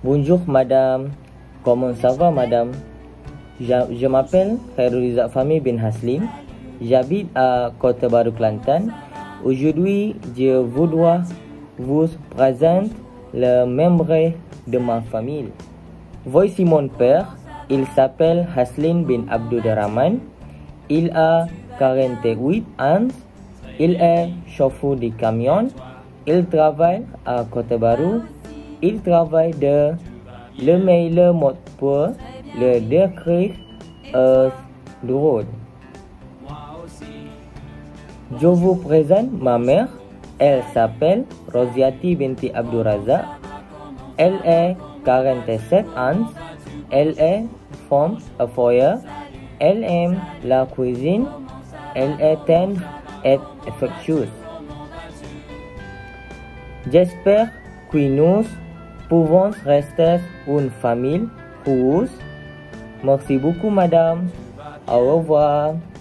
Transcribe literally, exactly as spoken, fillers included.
Bonjour madame, comment ça va madame? Je, je m'appelle Khairul Fahmi bin Haslim, j'habite à Kota Baru, Kelantan. Aujourd'hui, je voudrais vous présenter le membre de ma famille. Voici mon père, il s'appelle Haslim bin Abdurrahman, il a quarante-huit ans, il est chauffeur de camion, il travaille à Kota Baru, il travaille de le meilleur mode pour le décrire euh, le road. Je vous présente ma mère, elle s'appelle Roziati binti Abdurazak, elle est quarante-sept ans, elle est femme à foyer, elle aime la cuisine, elle est tendre et affectueuse. J'espère que nous pouvons rester une famille heureuse. Merci beaucoup madame. Au revoir.